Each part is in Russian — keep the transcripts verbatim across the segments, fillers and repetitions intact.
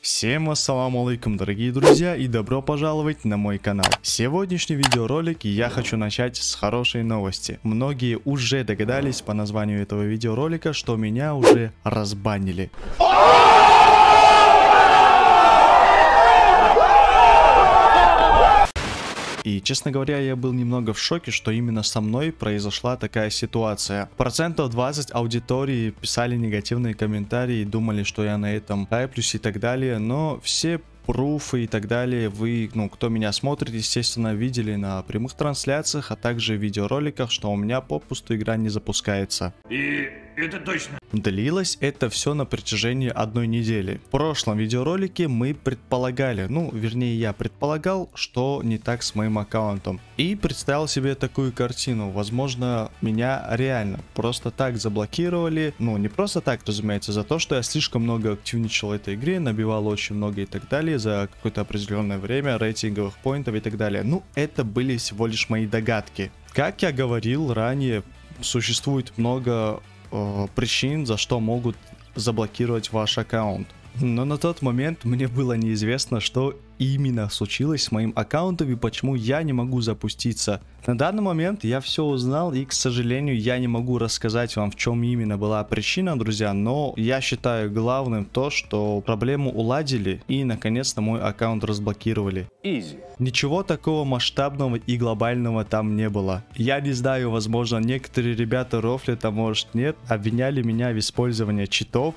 Всем ассаламу алейкум, дорогие друзья, и добро пожаловать на мой канал. Сегодняшний видеоролик я хочу начать с хорошей новости. Многие уже догадались по названию этого видеоролика, что меня уже разбанили. И, честно говоря, я был немного в шоке, что именно со мной произошла такая ситуация. Процентов двадцать аудитории писали негативные комментарии, думали, что я на этом хайплюсь и так далее, но все пруфы и так далее вы, ну, кто меня смотрит, естественно, видели на прямых трансляциях, а также в видеороликах, что у меня попусту игра не запускается. И это точно. Длилось это все на протяжении одной недели. В прошлом видеоролике мы предполагали, ну, вернее, я предполагал, что не так с моим аккаунтом. И представил себе такую картину. Возможно, меня реально просто так заблокировали. Ну, не просто так, разумеется, за то, что я слишком много активничал в этой игре, набивал очень много и так далее за какое-то определенное время, рейтинговых поинтов и так далее. Ну, это были всего лишь мои догадки. Как я говорил ранее, существует много э, причин, за что могут заблокировать ваш аккаунт. Но на тот момент мне было неизвестно, что именно случилось с моим аккаунтом и почему я не могу запуститься. На данный момент я все узнал, и, к сожалению, я не могу рассказать вам, в чем именно была причина, друзья, но я считаю главным то, что проблему уладили и наконец-то мой аккаунт разблокировали. Easy. Ничего такого масштабного и глобального там не было. Я не знаю, возможно, некоторые ребята рофлят, а может нет, обвиняли меня в использовании читов.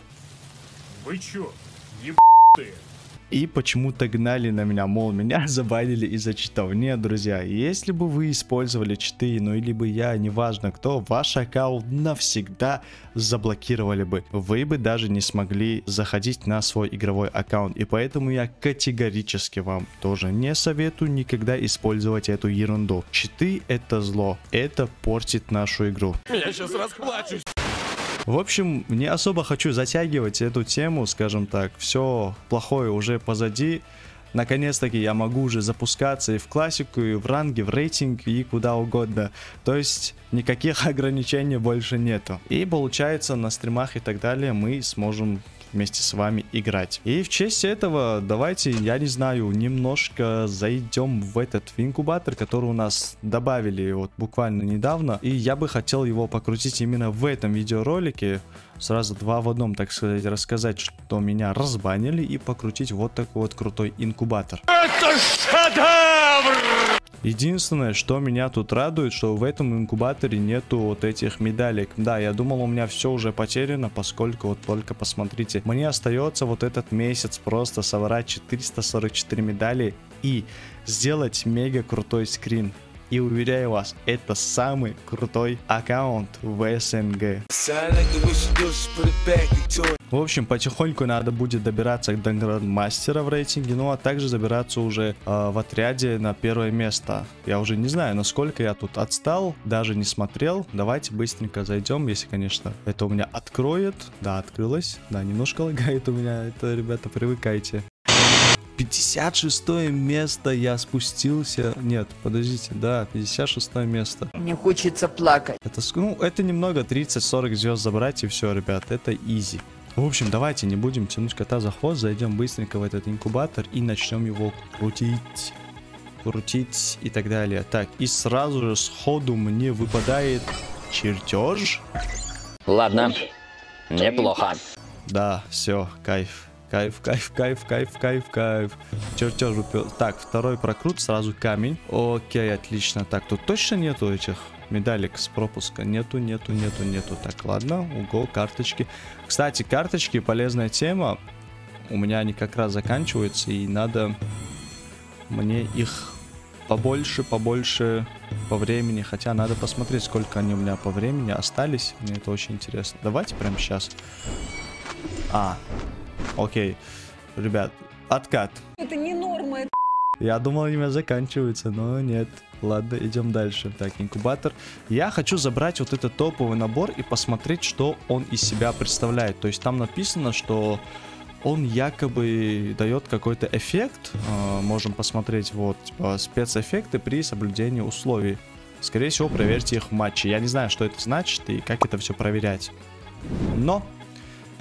Вы чё, ебаные? И почему-то гнали на меня, мол, меня забанили из-за читов. Нет, друзья, если бы вы использовали читы, ну или бы я, неважно кто, ваш аккаунт навсегда заблокировали бы. Вы бы даже не смогли заходить на свой игровой аккаунт. И поэтому я категорически вам тоже не советую никогда использовать эту ерунду. Читы — это зло, это портит нашу игру. Я сейчас расплачусь. В общем, не особо хочу затягивать эту тему, скажем так, все плохое уже позади. Наконец-таки я могу уже запускаться и в классику, и в ранге, в рейтинг, и куда угодно. То есть никаких ограничений больше нету. И получается, на стримах и так далее мы сможем вместе с вами играть. И в честь этого давайте, я не знаю, немножко зайдем в этот инкубатор, который у нас добавили вот буквально недавно. И я бы хотел его покрутить именно в этом видеоролике. Сразу два в одном, так сказать, рассказать, что меня разбанили, и покрутить вот такой вот крутой инкубатор. Это шедевр! Единственное, что меня тут радует, что в этом инкубаторе нету вот этих медалек. Да, я думал, у меня все уже потеряно, поскольку вот только посмотрите. Мне остается вот этот месяц просто собрать четыреста сорок четыре медали и сделать мега крутой скрин. И уверяю вас, это самый крутой аккаунт в СНГ. В общем, потихоньку надо будет добираться до грандмастера в рейтинге, ну а также забираться уже э, в отряде на первое место. Я уже не знаю, насколько я тут отстал, даже не смотрел. Давайте быстренько зайдем, если, конечно, это у меня откроет. Да, открылось. Да, немножко лагает у меня, это, ребята, привыкайте. пятьдесят шестое место я спустился. Нет, подождите, да, пятьдесят шестое место. Мне хочется плакать. Это, ну, это немного, тридцать сорок звезд забрать и все, ребят, это изи. В общем, давайте не будем тянуть кота за хвост, зайдем быстренько в этот инкубатор и начнем его крутить, крутить и так далее. Так, и сразу же сходу мне выпадает чертеж. Ладно, неплохо. Да, все, кайф. Кайф, кайф, кайф, кайф, кайф, кайф. Чертеж выпил. Так, второй прокрут, сразу камень. Окей, отлично. Так, тут точно нету этих медалек с пропуска? Нету, нету, нету, нету. Так, ладно, уго, карточки. Кстати, карточки, полезная тема. У меня они как раз заканчиваются, и надо мне их побольше, побольше по времени. Хотя надо посмотреть, сколько они у меня по времени остались. Мне это очень интересно. Давайте прямо сейчас. А, окей, ребят, откат. Это не норма. Это... Я думал, они у меня заканчиваются, но нет. Ладно, идем дальше. Так, инкубатор. Я хочу забрать вот этот топовый набор и посмотреть, что он из себя представляет. То есть там написано, что он якобы дает какой-то эффект. Э, можем посмотреть вот типа, спецэффекты при соблюдении условий. Скорее всего, проверьте их в матче. Я не знаю, что это значит и как это все проверять. Но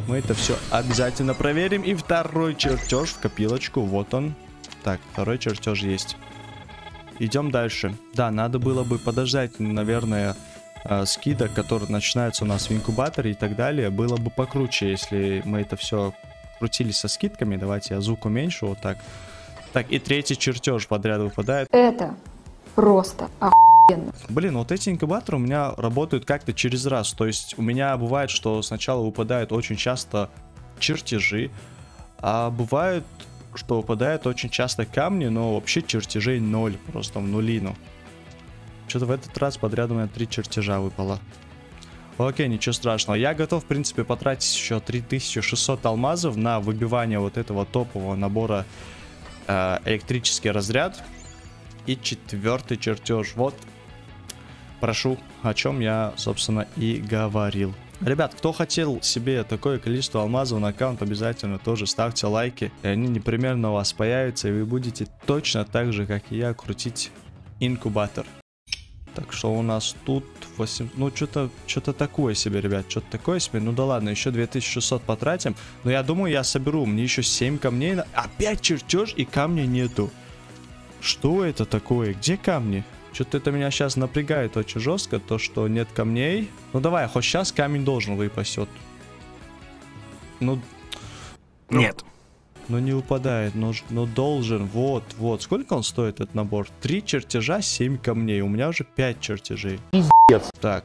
Мы это все обязательно проверим. И второй чертеж в копилочку. Вот он. Так, второй чертеж есть. Идем дальше. Да, надо было бы подождать, наверное, э, скидок, которые начинаются у нас в инкубаторе и так далее. Было бы покруче, если мы это все крутили со скидками. Давайте я звук уменьшу. Вот так. Так, и третий чертеж подряд выпадает. Это просто охуенно. Блин, вот эти инкубаторы у меня работают как-то через раз. То есть у меня бывает, что сначала выпадают очень часто чертежи, а бывает, что выпадают очень часто камни, но вообще чертежей ноль, просто в нулину. Что-то в этот раз подряд у меня три чертежа выпало. Окей, ничего страшного. Я готов, в принципе, потратить еще три тысячи шестьсот алмазов на выбивание вот этого топового набора э, электрический разряд. И четвертый чертеж. Вот. Прошу, о чем я, собственно, и говорил. Ребят, кто хотел себе такое количество алмазов на аккаунт, обязательно тоже ставьте лайки. И они непременно у вас появятся, и вы будете точно так же, как и я, крутить инкубатор. Так что у нас тут восемь... Ну, что-то что-то такое себе, ребят. Что-то такое себе. Ну да ладно, еще две тысячи шестьсот потратим. Но я думаю, я соберу. Мне еще семь камней. Опять чертеж, и камня нету. Что это такое? Где камни? Что-то это меня сейчас напрягает очень жестко, то что нет камней. Ну давай, хоть сейчас камень должен выпасть. Вот. Ну... Нет. Ну не выпадает, но, но должен. Вот, вот. Сколько он стоит, этот набор? Три чертежа, семь камней. У меня уже пять чертежей. Пиздец. Так.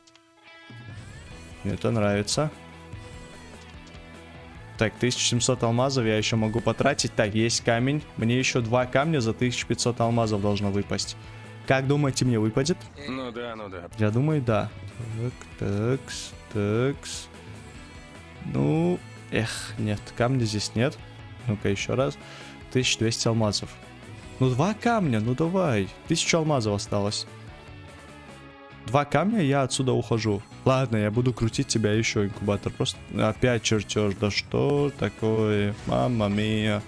Мне это нравится. Так, тысяча семьсот алмазов я еще могу потратить. Так, есть камень. Мне еще два камня за тысячу пятьсот алмазов должно выпасть. Как думаете, мне выпадет? Ну да, ну да. Я думаю, да. Так, такс, такс. Ну, эх, нет, камня здесь нет. Ну-ка, еще раз. тысяча двести алмазов. Ну, два камня, ну давай. тысяча алмазов осталось. Два камня, я отсюда ухожу. Ладно, я буду крутить тебя еще, инкубатор. Просто опять чертеж. Да что такое? Мамма мия.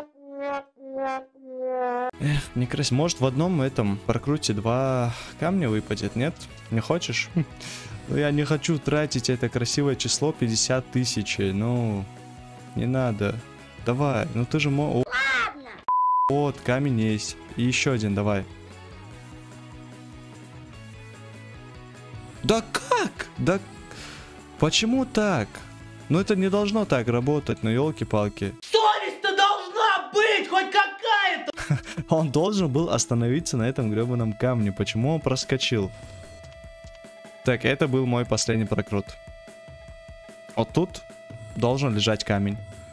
Эх, некрасиво. Может, в одном этом прокруте два камня выпадет, нет? Не хочешь? Ну, я не хочу тратить это красивое число пятьдесят тысяч. Ну, не надо. Давай, ну ты же мо... Ладно. Вот, камень есть. И еще один, давай. Да как? Да почему так? Ну это не должно так работать, ну елки-палки. Совесть-то должна быть хоть какая-то! Он должен был остановиться на этом гребаном камне. Почему он проскочил? Так, это был мой последний прокрут. Вот тут должен лежать камень.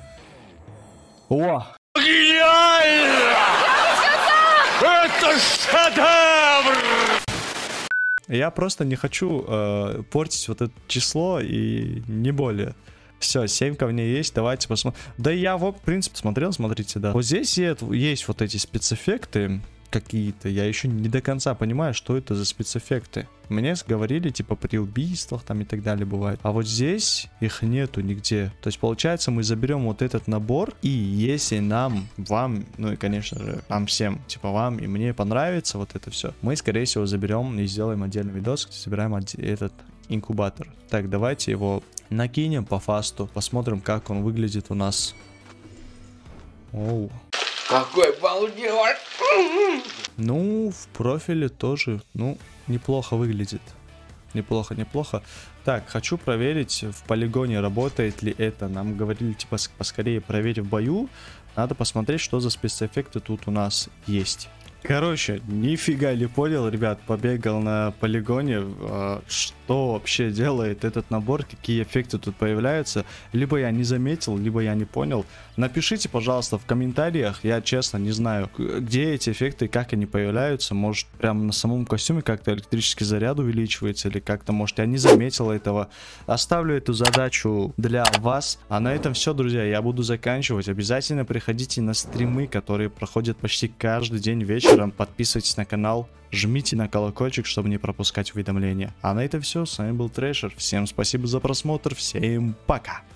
О! Гениально! Это шедевр! Я просто не хочу э, портить вот это число и не более. Все, семь камней есть, давайте посмотрим. Да я, в принципе, смотрел, смотрите, да. Вот здесь есть вот эти спецэффекты какие-то. Я еще не до конца понимаю, что это за спецэффекты. Мне говорили, типа, при убийствах там и так далее бывает. А вот здесь их нету нигде. То есть, получается, мы заберем вот этот набор. И если нам, вам, ну и, конечно же, нам всем, типа, вам и мне понравится вот это все, мы, скорее всего, заберем и сделаем отдельный видос, где собираем этот инкубатор. Так, давайте его накинем по фасту. Посмотрим, как он выглядит у нас. Оу. Какой балдеж! Ну, в профиле тоже, ну, неплохо выглядит. Неплохо, неплохо. Так, хочу проверить, в полигоне работает ли это. Нам говорили, типа, поскорее проверь в бою. Надо посмотреть, что за спецэффекты тут у нас есть. Короче, нифига не понял, ребят, побегал на полигоне, э, что вообще делает этот набор, какие эффекты тут появляются. Либо я не заметил, либо я не понял. Напишите, пожалуйста, в комментариях, я честно не знаю, где эти эффекты, как они появляются. Может, прямо на самом костюме как-то электрический заряд увеличивается, или как-то, может, я не заметил этого. Оставлю эту задачу для вас. А на этом все, друзья, я буду заканчивать. Обязательно приходите на стримы, которые проходят почти каждый день вечером. Подписывайтесь на канал, жмите на колокольчик, чтобы не пропускать уведомления. А на этом все, с вами был Трэшер. Всем спасибо за просмотр, всем пока!